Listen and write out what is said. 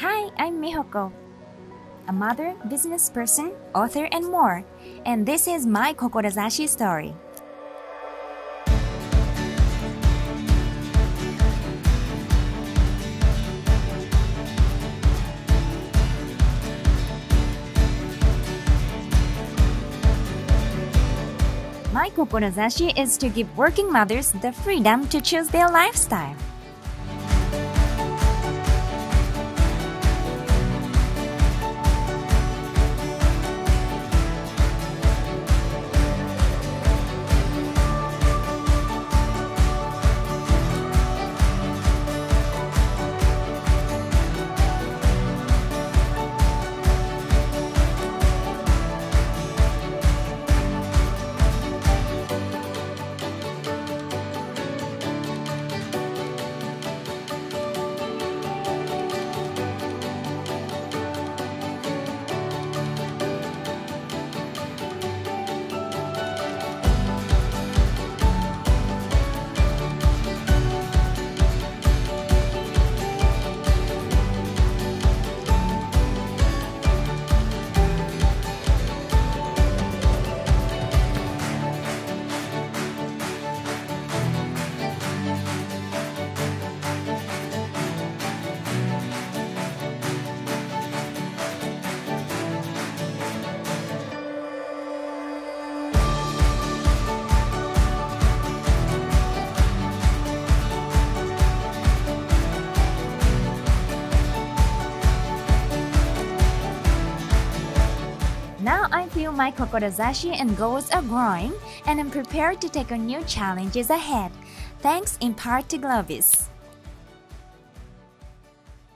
Hi, I'm Mihoko, a mother, business person, author, and more. And this is my Kokorozashi story. My Kokorozashi is to give working mothers the freedom to choose their lifestyle. Now I feel my Kokorozashi and goals are growing, and I'm prepared to take on new challenges ahead, thanks in part to GLOBIS.